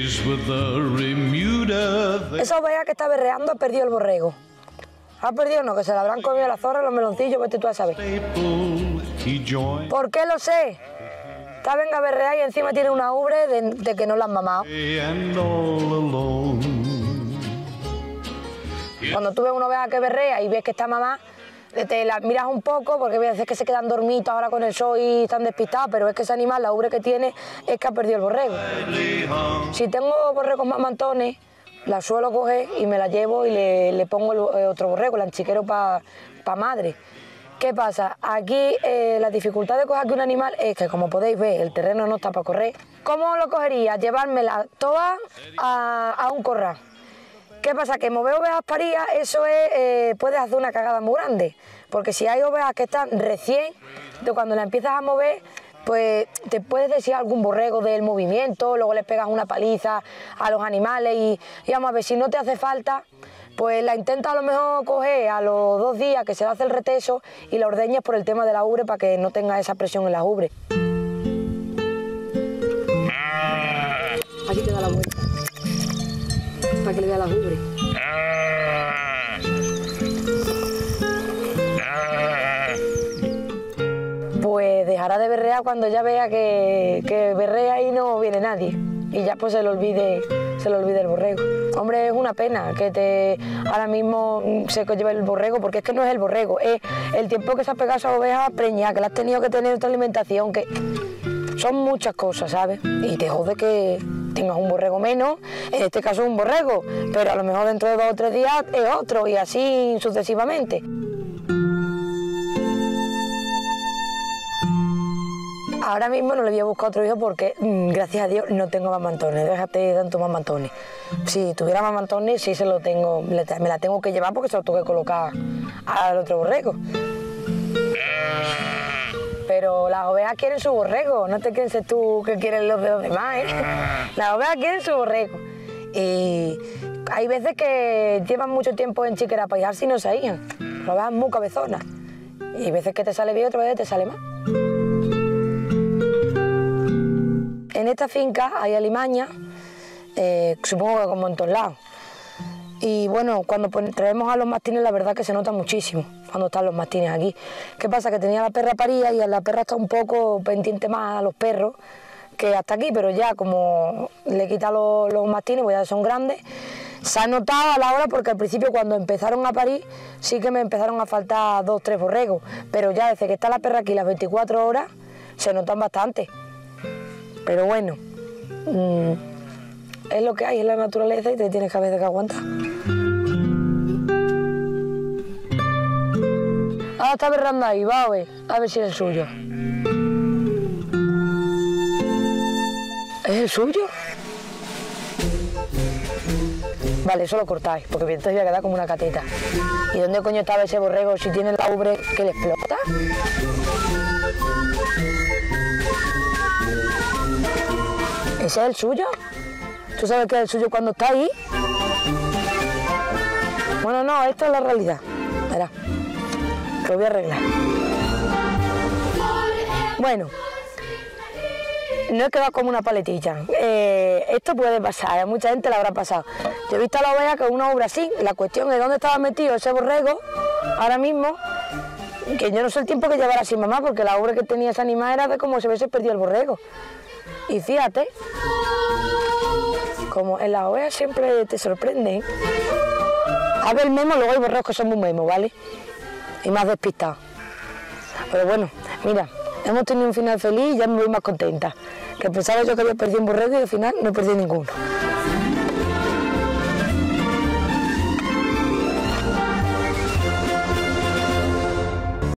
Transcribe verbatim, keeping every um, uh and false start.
Esa oveja que está berreando ha perdido el borrego. Ha perdido, no, que se la habrán comido las zorras, los meloncillos, vete tú a saber. ¿Por qué lo sé? Está venga a berrear y encima tiene una ubre de, de que no la han mamado. Cuando tú ves una oveja que berrea y ves que está mamá, te la miras un poco porque a veces que se quedan dormidos ahora con el sol y están despistados, pero es que ese animal, la ubre que tiene, es que ha perdido el borrego. Si tengo borregos mamantones, la suelo coger y me la llevo y le, le pongo el, otro borrego, el anchiquero para pa madre. ¿Qué pasa? Aquí eh, la dificultad de coger aquí un animal es que, como podéis ver, el terreno no está para correr. ¿Cómo lo cogería? Llevármela toda a, a un corral. ¿Qué pasa? Que mover ovejas paridas, eso es, eh, puedes hacer una cagada muy grande, porque si hay ovejas que están recién, de cuando la empiezas a mover, pues te puedes decir algún borrego del movimiento, luego les pegas una paliza a los animales y, y vamos a ver, si no te hace falta, pues la intentas a lo mejor coger a los dos días que se le hace el reteso y la ordeñas por el tema de la ubre para que no tenga esa presión en la ubre. Aquí te da la vuelta, para que le vea la ubre. Pues dejará de berrear cuando ya vea que, que berrea y no viene nadie. Y ya pues se le olvide, se le olvide el borrego. Hombre, es una pena que te ahora mismo se lleve el borrego, porque es que no es el borrego, es el tiempo que se ha pegado a esa oveja preñada, que le has tenido que tener otra alimentación, que son muchas cosas, ¿sabes? Y te jode que tengas un borrego menos, en este caso un borrego, pero a lo mejor dentro de dos o tres días es otro y así sucesivamente. Ahora mismo no le voy a buscar otro hijo porque, gracias a Dios, no tengo mamantones. Déjate de tantos mamantones. Si tuviera mamantones, sí se lo tengo, me la tengo que llevar porque se lo tengo que colocar al otro borrego. Pero las ovejas quieren su borrego, no te pienses tú que quieren los de los demás, ¿eh? Las ovejas quieren su borrego. Y hay veces que llevan mucho tiempo en chiquera para hijarse y no se hijan. Las ovejas muy cabezonas. Y hay veces que te sale bien, otras veces te sale mal. En esta finca hay alimañas, eh, supongo que como en todos lados. Y bueno, cuando traemos a los mastines, la verdad que se nota muchísimo cuando están los mastines aquí. ¿Qué pasa? Que tenía la perra paría y la perra está un poco pendiente más a los perros que hasta aquí, pero ya como le quita los, los mastines, pues ya son grandes. Se ha notado a la hora porque al principio cuando empezaron a parir sí que me empezaron a faltar dos, tres borregos, pero ya desde que está la perra aquí las veinticuatro horas se notan bastante. Pero bueno, mmm, es lo que hay, es la naturaleza y te tienes que a veces que aguantar. Ahora está berrando ahí, va a ver, a ver si es el suyo. ¿Es el suyo? Vale, eso lo cortáis, porque entonces voy a quedar como una cateta. ¿Y dónde coño estaba ese borrego si tiene la ubre que le explota? ¿Ese es el suyo? ¿Tú sabes que es el suyo cuando está ahí? Bueno, no, esto es la realidad. Verá, lo voy a arreglar. Bueno, no he quedado como una paletilla. Eh, esto puede pasar, a mucha gente le habrá pasado. Yo he visto a la oveja con una obra así. La cuestión es dónde estaba metido ese borrego ahora mismo, que yo no sé el tiempo que llevará sin mamá, porque la obra que tenía ese animal era de como si hubiese perdido el borrego. Y fíjate, como en las ovejas siempre te sorprenden. A ver el memo, luego hay borregos que son muy memo, ¿vale? Y más despistados. Pero bueno, mira, hemos tenido un final feliz y ya me voy más contenta. Que pensaba yo que había perdido un borrego y al final no he perdido ninguno.